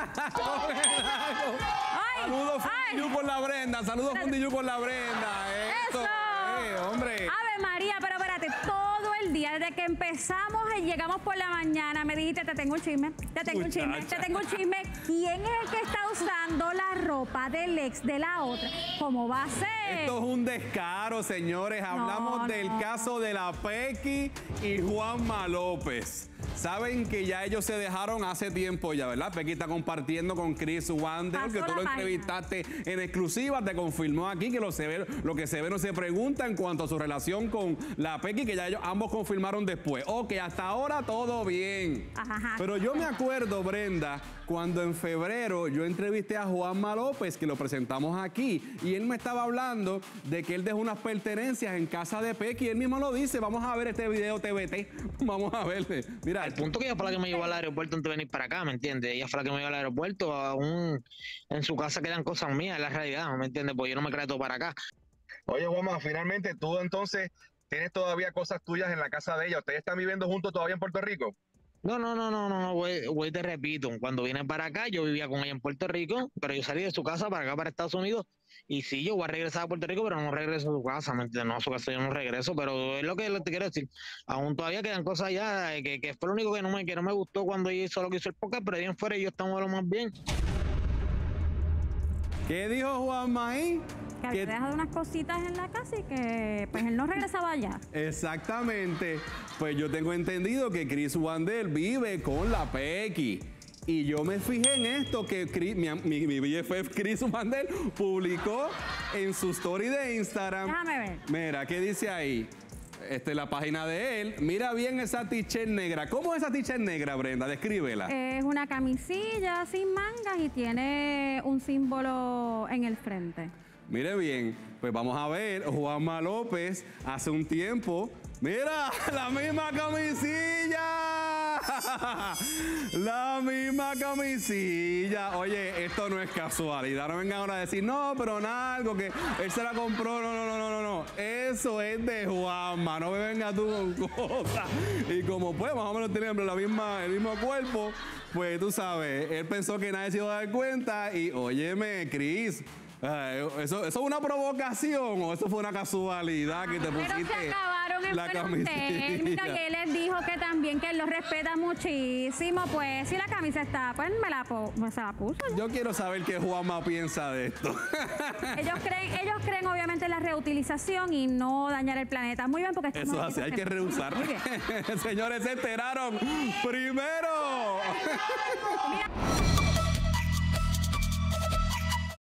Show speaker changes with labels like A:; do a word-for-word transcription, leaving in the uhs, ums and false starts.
A: Saludos Fundillu con la Brenda, saludos Fundillu con la Brenda.
B: Esto,
A: Eso, eh, hombre.
B: Ave María, pero espérate, todo el día, desde que empezamos y llegamos por la mañana, me dijiste, te tengo un chisme, te tengo un chisme, te tengo un chisme. ¿Quién es el que está usando la ropa del ex de la otra? ¿Cómo va a ser?
A: Esto es un descaro, señores. Hablamos
B: no,
A: del
B: no.
A: caso de la Pequi y Juanma López. Saben que ya ellos se dejaron hace tiempo ya, ¿verdad? Pequi está compartiendo con Chris Wander, que tú lo entrevistaste en exclusiva, te confirmó aquí que lo, se ve, lo que se ve no se pregunta en cuanto a su relación con la Pequi, que ya ellos ambos confirmaron después. Ok, hasta ahora todo bien.
B: Ajá.
A: Pero yo me acuerdo, Brenda, cuando en febrero yo entrevisté a Juanma López, que lo presentamos aquí, y él me estaba hablando de que él dejó unas pertenencias en casa de Pequi, y él mismo lo dice. Vamos a ver este video T V T, vamos a verle. Mira,
C: el punto que ella fue la que me llevó al aeropuerto antes de venir para acá, ¿me entiendes? Ella fue la que me llevó al aeropuerto, aún en su casa quedan cosas mías, es la realidad, ¿me entiendes? Pues yo no me creo todo para acá.
D: Oye, Juanma, finalmente tú entonces tienes todavía cosas tuyas en la casa de ella. ¿Ustedes están viviendo juntos todavía en Puerto Rico?
C: No, no, no, no, no, no, güey, güey, te repito, cuando vine para acá yo vivía con ella en Puerto Rico, pero yo salí de su casa para acá, para Estados Unidos, y sí, yo voy a regresar a Puerto Rico, pero no regreso a su casa, ¿me entiendes? No, a su casa yo no regreso, pero es lo que te quiero decir, aún todavía quedan cosas allá, que, que fue lo único que no, me, que no me gustó cuando ella hizo lo que hizo el podcast, pero bien fuera y yo estamos a lo más bien.
A: ¿Qué dijo Juanma ahí?
B: Que había dejado unas cositas en la casa y que pues él no regresaba allá.
A: Exactamente. Pues yo tengo entendido que Chris Wander vive con la Pequi. Y yo me fijé en esto que Chris, mi, mi, mi B F F Chris Wander publicó en su story de Instagram.
B: Déjame ver.
A: Mira, ¿qué dice ahí? Esta es la página de él. Mira bien esa t-shirt negra. ¿Cómo es esa t-shirt negra, Brenda? Descríbela.
B: Es una camisilla sin mangas y tiene un símbolo en el frente.
A: Mire bien, pues vamos a ver, Juanma López hace un tiempo, mira, la misma camisilla, la misma camisilla. Oye, esto no es casualidad, no vengan ahora a decir, no, pero nada, algo que él se la compró, no, no, no, no, no, no, eso es de Juanma, no me vengas tú con cosas. Y como pues, más o menos tenemos la misma, el mismo cuerpo, pues tú sabes, él pensó que nadie se iba a dar cuenta y, óyeme, Chris, ¿Eso, ¿Eso es una provocación o eso fue una casualidad que te pusiste?
B: Pero se acabaron en
A: la
B: buenos términos, que él les dijo que también que él los respeta muchísimo. Pues si la camisa está, pues me la, me se la puso.
A: Yo quiero saber qué Juanma piensa de esto.
B: Ellos creen, ellos creen obviamente en la reutilización y no dañar el planeta. Muy bien, porque esto
A: eso
B: no
A: es así, hay que reusar. Señores, se enteraron primero.
B: Mira.